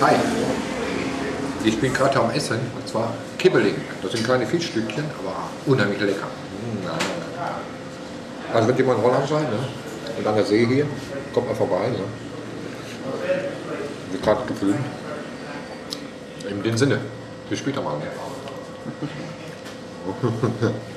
Hi, ich bin gerade am Essen, und zwar Kibbeling. Das sind kleine Fischstückchen, aber unheimlich lecker. Also wenn jemand in Holland seid, ne? Und an der See hier, kommt mal vorbei. Ne? Wird gerade gefilmt. In dem Sinne, bis später mal. Ne?